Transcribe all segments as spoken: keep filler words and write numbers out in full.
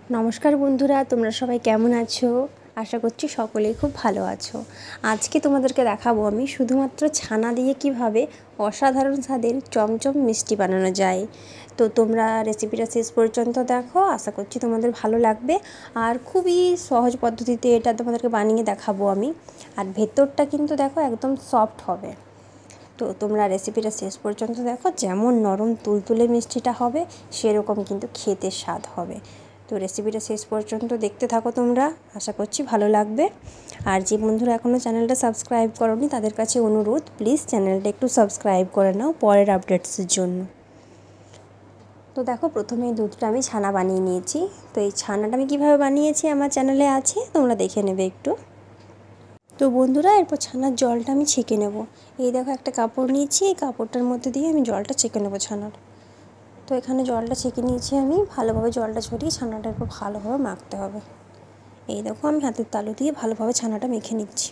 নমস্কার বন্ধুরা, তোমরা সবাই কেমন আছো? আশা করছি সকলেই খুব ভালো আছো। আজকে তোমাদেরকে দেখাবো আমি শুধুমাত্র ছানা দিয়ে কিভাবে অসাধারণ স্বাদের চমচম মিষ্টি বানানো যায়। তো তোমরা রেসিপিটা শেষ পর্যন্ত দেখো, আশা করছি তোমাদের ভালো লাগবে। আর খুবই সহজ পদ্ধতিতে এটা তোমাদেরকে বানিয়ে দেখাবো আমি। আর ভেতরটা কিন্তু দেখো একদম সফট হবে। তো তোমরা রেসিপিটা শেষ পর্যন্ত দেখো, যেমন নরম তুলতুলে মিষ্টিটা হবে সেরকম কিন্তু খেতে স্বাদ হবে। তো রেসিপিটা শেষ পর্যন্ত দেখতে থাকো তোমরা, আশা করছি ভালো লাগবে। আর যে বন্ধুরা এখনও চ্যানেলটা সাবস্ক্রাইব করোনি তাদের কাছে অনুরোধ, প্লিজ চ্যানেলটা একটু সাবস্ক্রাইব করে নাও পরের আপডেটসের জন্য। তো দেখো, প্রথমে এই দুধটা আমি ছানা বানিয়ে নিয়েছি। তো এই ছানাটা আমি কীভাবে বানিয়েছি আমার চ্যানেলে আছে, তোমরা দেখে নেবে একটু। তো বন্ধুরা, এরপর ছানার জলটা আমি ছেঁকে নেব। এই দেখো, একটা কাপড় নিয়েছি, এই কাপড়টার মধ্যে দিয়ে আমি জলটা ছেঁকে নেবো ছানার। তো এখানে জলটা ছেঁকে নিয়েছি আমি, ভালোভাবে জলটা ছড়িয়ে ছানাটা একটু ভালোভাবে মাখতে হবে। এই দেখো, আমি হাতের তালু দিয়ে ভালোভাবে ছানাটা মেখে নিচ্ছি।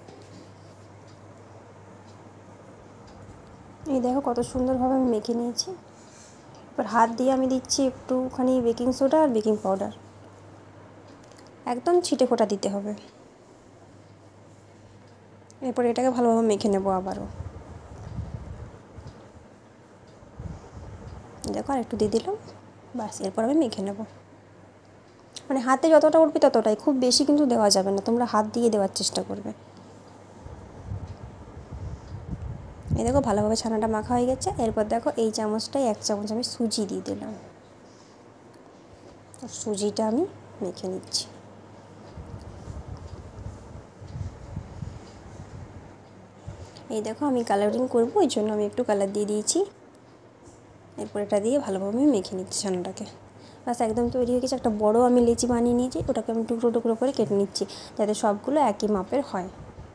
এই দেখো কত সুন্দরভাবে আমি মেখে নিয়েছি। এবার হাত দিয়ে আমি দিচ্ছি একটুখানি বেকিং সোডা আর বেকিং পাউডার, একদম ছিটে ফোঁটা দিতে হবে। এরপর এটাকে ভালোভাবে মেখে নেব আবারও। দেখো, আর একটু দিয়ে দিলাম, বাস। এরপর আমি মেখে নেব, মানে হাতে যতটা উঠবে ততটাই, খুব বেশি কিন্তু দেওয়া যাবে না, তোমরা হাত দিয়ে দেওয়ার চেষ্টা করবে। এই দেখো, ভালোভাবে ছানাটা মাখা হয়ে গেছে। এরপর দেখো, এই চামচটাই এক চামচ আমি সুজি দিয়ে দিলাম। সুজিটা আমি মেখে নিচ্ছি। এই দেখো, আমি কালারিং করবো, ওই জন্য আমি একটু কালার দিয়ে দিয়েছি। এরপর এটা দিয়ে ভালোভাবে আমি মেখে নিচ্ছি ছানাটাকে। বাস, একদম তৈরি হয়ে গেছে। একটা বড় আমি লেচি বানিয়ে নিয়েছি, ওটাকে আমি টুকরো টুকরো করে কেটে নিচ্ছি যাতে সবগুলো একই মাপের হয়।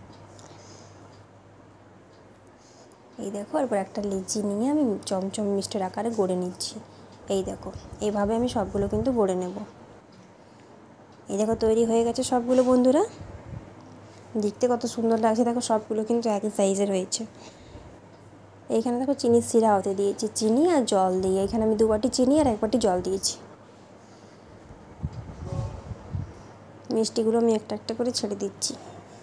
এই দেখো, এরপর একটা লেচি নিয়ে আমি চমচম মিষ্টির আকারে গড়ে নিচ্ছি। এই দেখো, এইভাবে আমি সবগুলো কিন্তু গড়ে নেব। এই দেখো, তৈরি হয়ে গেছে সবগুলো বন্ধুরা। দেখতে কত সুন্দর লাগছে, দেখো সবগুলো কিন্তু একই সাইজের হয়েছে। এইখানে দেখো চিনির সিরা হতে দিয়েছি, চিনি আর জল দিয়ে। এখানে আমি দু বাটি চিনি আর এক বাটি জল দিয়েছি। মিষ্টিগুলো আমি একটা একটা করে ছেড়ে দিচ্ছি।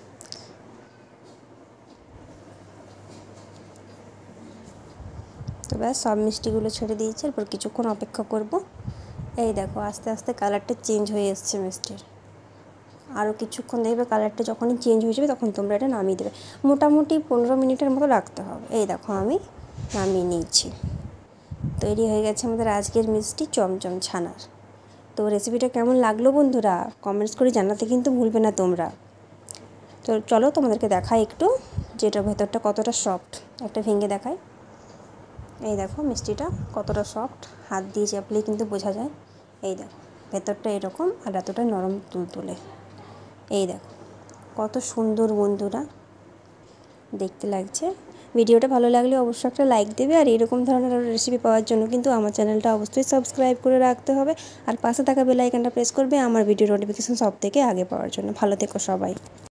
তো ব্যাস, সব মিষ্টিগুলো ছেড়ে দিয়েছি। এরপর কিছুক্ষণ অপেক্ষা করব। এই দেখো, আস্তে আস্তে কালারটা চেঞ্জ হয়ে এসছে মিষ্টির। আরও কিছুক্ষণ দেখবে, কালারটা যখনই চেঞ্জ হয়ে যাবে তখন তোমরা এটা নামিয়ে দেবে। মোটামুটি পনেরো মিনিটের মতো রাখতে হবে। এই দেখো, আমি নামিয়ে নিয়েছি। তৈরি হয়ে গেছে আমাদের আজকের মিষ্টি চমচম ছানার। তো রেসিপিটা কেমন লাগলো বন্ধুরা, কমেন্টস করে জানাতে কিন্তু ভুলবে না তোমরা। তো চলো তোমাদেরকে দেখাই একটু, যেটার ভেতরটা কতটা সফট, একটা ভেঙে দেখাই। এই দেখো মিষ্টিটা কতটা সফট, হাত দিয়ে চাপলেই কিন্তু বোঝা যায়। এই দেখো, ভেতরটা এরকম আর এতটা নরম তুলতুলে। এই দেখো কত সুন্দর বন্ধুরা দেখতে লাগছে। ভিডিওটা ভালো লাগলে অবশ্যই একটা লাইক দেবে। আর এরকম ধরনের আরও রেসিপি পাওয়ার জন্য কিন্তু আমার চ্যানেলটা অবশ্যই সাবস্ক্রাইব করে রাখতে হবে। আর পাশে থাকা বেল আইকনটা প্রেস করবে আমার ভিডিও নোটিফিকেশন সব থেকে আগে পাওয়ার জন্য। ভালো থেকো সবাই।